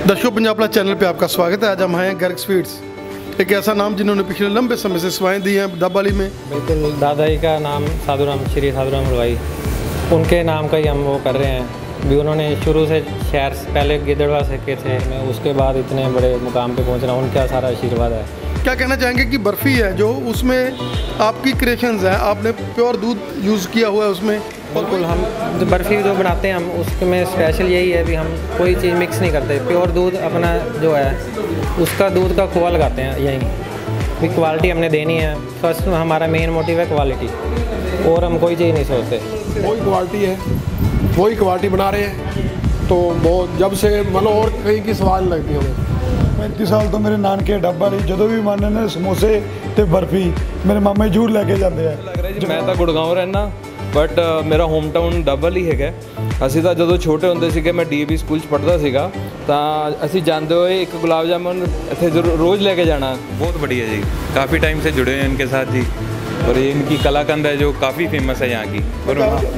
दर्शकों, Punjab plus channel पे आपका स्वागत है। आज हम हैं गर्ग स्वीट्स, एक ऐसा नाम जिन्होंने पिछले लंबे समय से सेवाएं दी हैं दबवाली में। बिल्कुल, दादाजी का नाम श्री साधुराम हलवाई, उनके नाम का ही हम वो कर रहे हैं। भी उन्होंने शुरू से शहर पहले गिद्दड़वा से के थे, उसके बाद इतने बड़े मुकाम पे पहुंचना उनका सारा आशीर्वाद है। क्या कहना चाहेंगे कि बर्फ़ी है जो उसमें आपकी क्रिएशंस हैं, आपने प्योर दूध यूज़ किया हुआ है उसमें? बिल्कुल, हम जो बर्फ़ी जो बनाते हैं हम उसमें स्पेशल यही है भी हम कोई चीज़ मिक्स नहीं करते। प्योर दूध अपना जो है उसका दूध का खोआ लगाते हैं यहीं भी। क्वालिटी हमने देनी है, फर्स्ट हमारा मेन मोटिव है क्वालिटी, और हम कोई चीज़ नहीं सोचते। वही क्वालिटी है, वही क्वालिटी बना रहे हैं, तो बहुत जब से मतलब और कहीं की सवाल लगती है हमें। 35 साल तो मेरे नानके डब्बा नहीं, जो भी माने ने समोसे ते बर्फी मेरे मामे जरूर लेके जाते हैं। मैं तो गुड़गांव रहना, बट मेरा होम टाउन डबल ही है। ਅਸੀਂ ਤਾਂ ਜਦੋਂ ਛੋਟੇ ਹੁੰਦੇ ਸੀਗੇ, ਮੈਂ ਡੀਏਵੀ ਸਕੂਲ 'ਚ ਪੜ੍ਹਦਾ ਸੀਗਾ, ਤਾਂ ਅਸੀਂ ਜਾਂਦੇ ਹੋਏ ਇੱਕ ਗੁਲਾਬ जामुन ਇੱਥੇ रोज़ लेके जाना। बहुत बढ़िया जी, काफ़ी टाइम से जुड़े हैं इनके साथ जी, और ये इनकी कलाकंद है जो काफ़ी फेमस है यहाँ की। और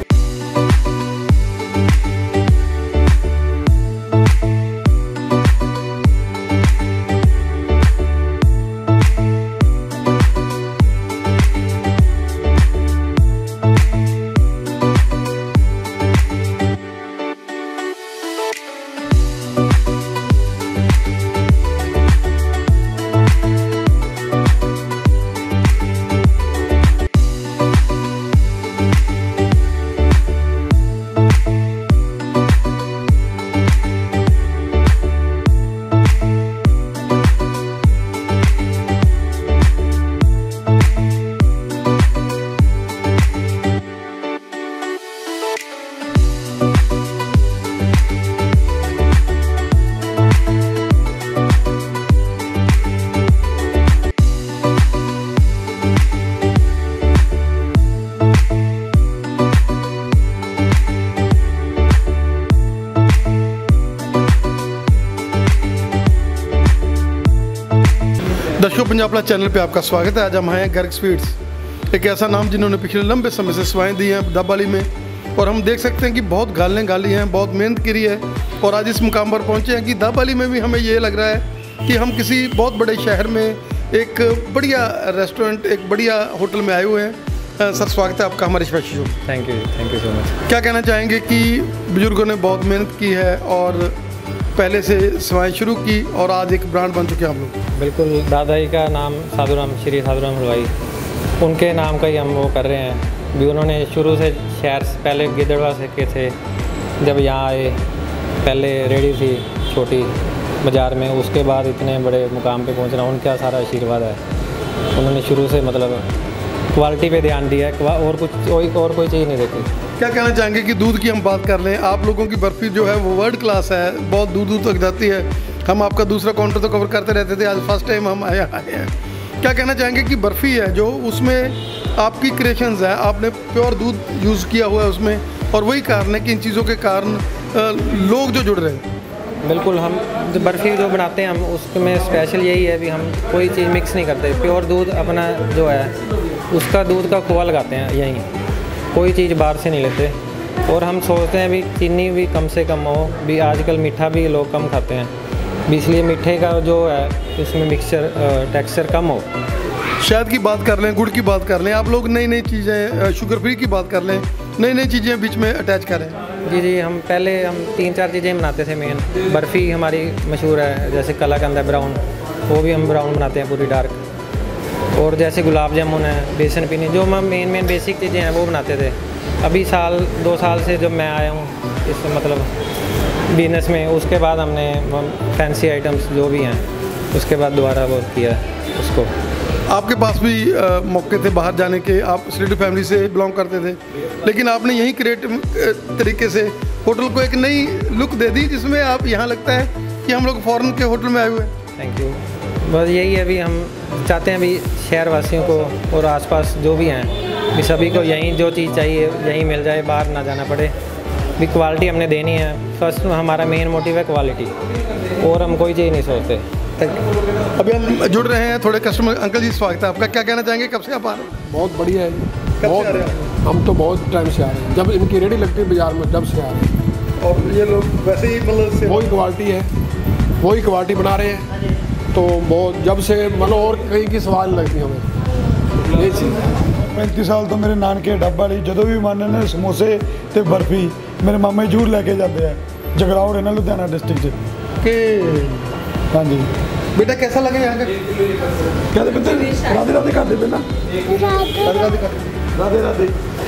दर्शकों, पंजाब प्लस चैनल पे आपका स्वागत है। आज हम हैं गर्ग स्वीट्स, एक ऐसा नाम जिन्होंने पिछले लंबे समय से सेवाएं दी हैं दबवाली में, और हम देख सकते हैं कि बहुत गालें गाली हैं, बहुत मेहनत करी है, और आज इस मुकाम पर पहुंचे हैं कि दबवाली में भी हमें ये लग रहा है कि हम किसी बहुत बड़े शहर में एक बढ़िया रेस्टोरेंट, एक बढ़िया होटल में आए हुए हैं। सर, स्वागत है आपका हमारे special show. Thank you so much. क्या कहना चाहेंगे कि बुजुर्गों ने बहुत मेहनत की है और पहले से सेवाएं शुरू की और आज एक ब्रांड बन चुके हैं आप लोग? बिल्कुल, दादाजी का नाम श्री साधुराम हलवाई, उनके नाम का ही हम वो कर रहे हैं। भी उन्होंने शुरू से शहर पहले गिद्दड़वा से के थे, जब यहाँ आए पहले रेडी थी छोटी बाज़ार में, उसके बाद इतने बड़े मुकाम पे पहुंचना उनका सारा आशीर्वाद है। उन्होंने शुरू से मतलब क्वालिटी पे ध्यान दिया है, और कोई चीज़ नहीं देखी। क्या कहना चाहेंगे कि दूध की हम बात कर लें, आप लोगों की बर्फ़ी जो है वो वर्ल्ड क्लास है, बहुत दूर दूर तक जाती है। हम आपका दूसरा काउंटर तो कवर करते रहते थे, आज फर्स्ट टाइम हम आए हैं। क्या कहना चाहेंगे कि बर्फ़ी है जो उसमें आपकी क्रिएशंस है, आपने प्योर दूध यूज़ किया हुआ है उसमें, और वही कारण है कि इन चीज़ों के कारण लोग जो जुड़ रहे हैं? बिल्कुल, हम जो बर्फ़ी जो बनाते हैं हम उसमें स्पेशल यही है भी हम कोई चीज़ मिक्स नहीं करते। प्योर दूध अपना जो है उसका दूध का खोआ लगाते हैं यहीं, कोई चीज़ बाहर से नहीं लेते। और हम सोचते हैं भी चीनी भी कम से कम हो, भी आजकल मीठा भी लोग कम खाते हैं, भी इसलिए मीठे का जो है इसमें मिक्सचर टेक्सचर कम हो। शहद की बात कर लें, गुड़ की बात कर लें, आप लोग नई नई चीज़ें, शुगर फ्री की बात कर लें, नई नई चीज़ें बीच में अटैच करें। जी, हम पहले 3-4 चीज़ें बनाते थे। मेन बर्फ़ी हमारी मशहूर है, जैसे कलाकंद है ब्राउन, वो भी हम ब्राउन बनाते हैं पूरी डार्क। और जैसे गुलाब जामुन है, बेसन पीनी, जो हम मेन बेसिक चीज़ें हैं वो बनाते थे। अभी 2 साल से जब मैं आया हूँ इस मतलब बिजनेस में, उसके बाद हमने फैंसी आइटम्स जो भी हैं उसके बाद दोबारा वो किया उसको। आपके पास भी मौके थे बाहर जाने के, आप सेलिब्रिटी फैमिली से बिलोंग करते थे, लेकिन आपने यही क्रिएटिव तरीके से होटल को एक नई लुक दे दी, जिसमें आप यहाँ लगता है कि हम लोग फ़ॉरेन के होटल में आए हुए हैं। Thank you. बस यही है भी हम चाहते हैं भी शहर वासियों को और आसपास जो भी हैं भी सभी को यहीं जो चीज़ चाहिए यहीं मिल जाए, बाहर ना जाना पड़े। भी क्वालिटी हमने देनी है, फर्स्ट हमारा मेन मोटिव है क्वालिटी, और हम कोई चीज़ नहीं सोचते। अभी हम जुड़ रहे हैं थोड़े कस्टमर। अंकल जी, स्वागत है आपका। क्या कहना चाहेंगे, कब से आप आ रहे हैं? बहुत बढ़िया है, कब से आ रहे हैं? हम तो बहुत टाइम से आ रहे हैं, जब इनकी रेडी लगती है बाज़ार में जब से आ रहे हैं। और ये लोग वैसे ही मतलब वही क्वालिटी है, वही क्वालिटी बना रहे हैं। तो बहुत जब से मतलब और कहीं की सवाल लगती है हमें ये चीज़। 35 साल ਤੋਂ ਮੇਰੇ ਨਾਨਕੇ ਡੱਬਾ ਲਈ ਜਦੋਂ ਵੀ ਮਨ ਨੇ ਸਮੋਸੇ ਤੇ ਬਰਫੀ ਮੇਰੇ ਮਾਮੇ ਜ਼ਰੂਰ ਲੈ ਕੇ ਜਾਂਦੇ ਆ ਜਗਰਾਉਂ ਇਹਨਾਂ ਲੁਧਿਆਣਾ ਡਿਸਟ੍ਰਿਕਟ 'ਚ। कि ਹਾਂਜੀ बेटा कैसा लगे यहाँ का? ਕਹਿੰਦੇ ਪੁੱਤਰ ਰਾਧੇ ਰਾਧੇ ਕਰਦੇ ਪਹਿਲਾਂ ਰਾਧੇ ਰਾਧੇ ਰਾਧੇ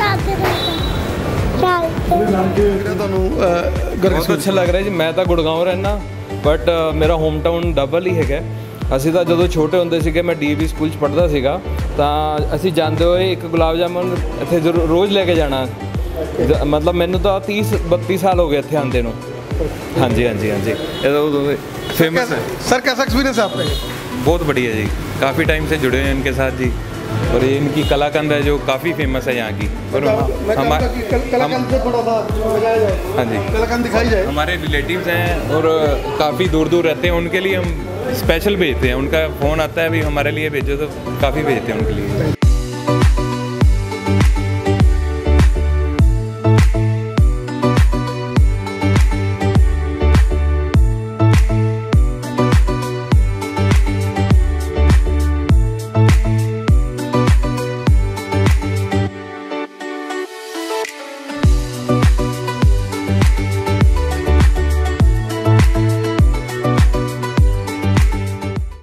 ਮੇਰੇ ਨਾਨਕੇ ਜਿਹੜਾ ਤੁਹਾਨੂੰ ਗਰਗ ਬਹੁਤ ਅੱਛਾ ਲੱਗ ਰਿਹਾ ਜੀ। ਮੈਂ ਤਾਂ ਗੁੜਗਾਉਂ ਰਹਿਣਾ ਬਟ ਮੇਰਾ ਹੋਮ ਟਾਊਨ ਡੱਬਲ ਹੀ ਹੈਗਾ। ਅਸੀਂ ਤਾਂ ਜਦੋਂ ਛੋਟੇ ਹੁੰਦੇ ਸੀਗੇ, ਮੈਂ ਡੀਏਵੀ ਸਕੂਲ 'ਚ ਪੜ੍ਹਦਾ ਸੀਗਾ, ਤਾਂ ਅਸੀਂ ਜਾਂਦੇ ਹੋਏ ਇੱਕ ਗੁਲਾਬ ਜਾਮੁਨ ਇੱਥੇ ਰੋਜ਼ ਲੈ ਕੇ ਜਾਣਾ। ਮਤਲਬ ਮੈਨੂੰ ਤਾਂ 30-32 ਸਾਲ ਹੋ ਗਏ ਇੱਥੇ ਆਉਂਦੇ ਨੂੰ। ਹਾਂਜੀ ਹਾਂਜੀ ਹਾਂਜੀ, ਇਹ ਉਦੋਂ फेमस है। सर कैसा एक्सपीरियंस है आपका? बहुत बढ़िया जी, काफ़ी टाइम से जुड़े हैं इनके साथ जी। और ये इनकी कलाकंद है जो काफ़ी फेमस है यहाँ की। और कलाकंद से थोड़ा सा बजाया जाए। हाँ जी, कलाकंद दिखाई जाए। हमारे रिलेटिव्स हैं और काफ़ी दूर दूर रहते हैं, उनके लिए हम स्पेशल भेजते हैं। उनका फ़ोन आता है भी हमारे लिए भेजो, तो काफ़ी भेजते हैं उनके लिए।